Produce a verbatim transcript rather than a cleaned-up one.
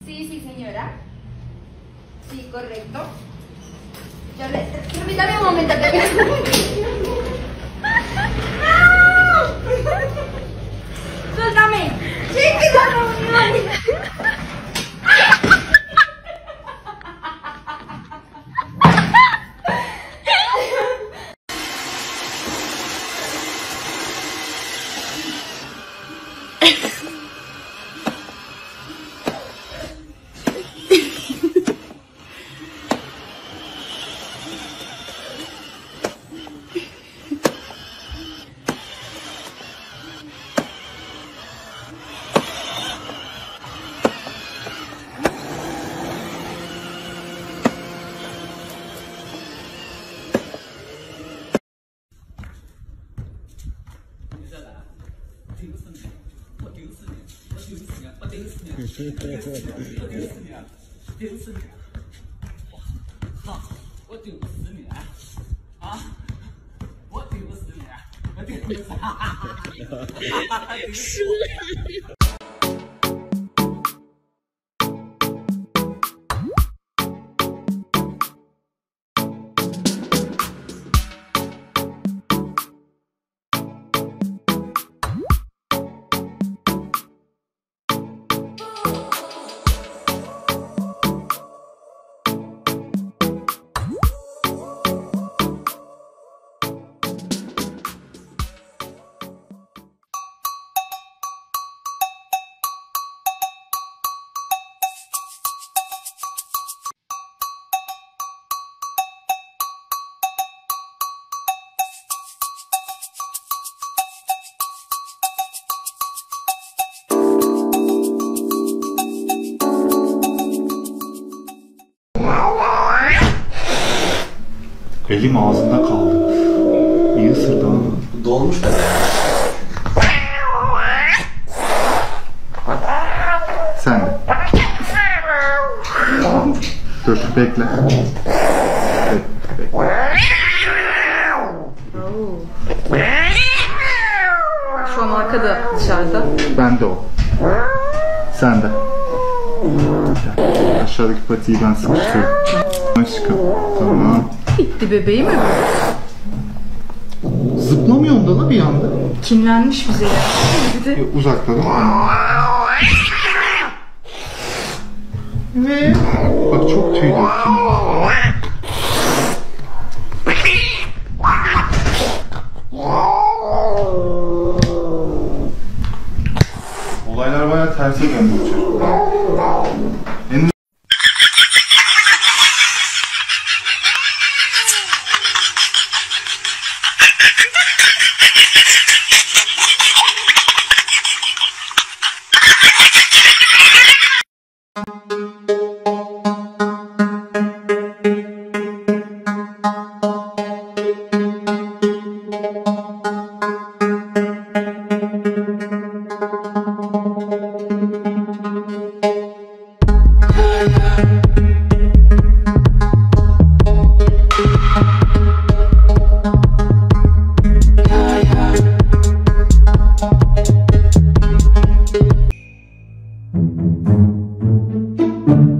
Sí, sí, señora. Sí, correcto. Yo le... Permítame un momento, te voy a... ¡Suéltame! ¡Chiquita, reunión! 我丢死你！啊！我丢死你！我丢死你！哈哈哈哈哈！是。 Elim ağzında kaldı. İyi ısırdı ama. Dolmuş be. Sen de. Dur bekle. Bekle, bekle. Şu an arkada dışarıda. Ben de o. Sen de. Aşağıdaki patiyi ben sıkıştırıyorum. Aşkım. Tamam. Bitti bebeğim mi? Zıplamıyorsun da la bir anda. Kinlenmiş bize ya. Bir de... Uzakladım. Ve bak çok tüy döktüm. Olaylar bayağı terse döndü çocuklar. En Thank you.